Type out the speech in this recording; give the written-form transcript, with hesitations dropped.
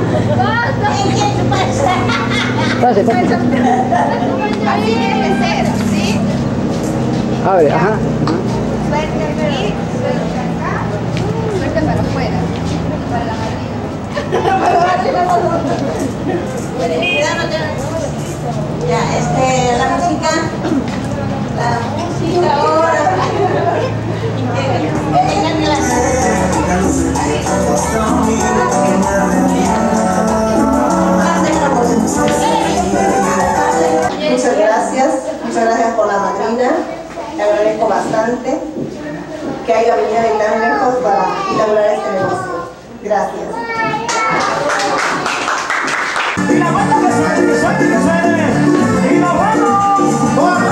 Pase, pase. Así tiene que ser, ¿sí? Abre, ajá. Suelta aquí, suelta acá, suelta para afuera, para la madrina. Ya, la música ahora. Muchas gracias por la madrina, le agradezco bastante que haya venido de tan lejos para inaugurar este negocio. Gracias. Y la banda que suene, que suene, que suene. Y nos vamos.